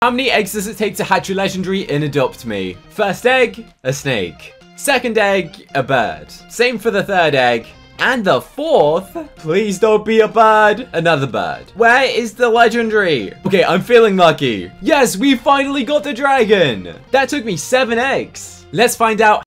How many eggs does it take to hatch a legendary in Adopt Me? First egg, a snake. Second egg, a bird. Same for the third egg. And the fourth, please don't be a bird. Another bird. Where is the legendary? Okay, I'm feeling lucky. Yes, we finally got the dragon. That took me 7 eggs. Let's find out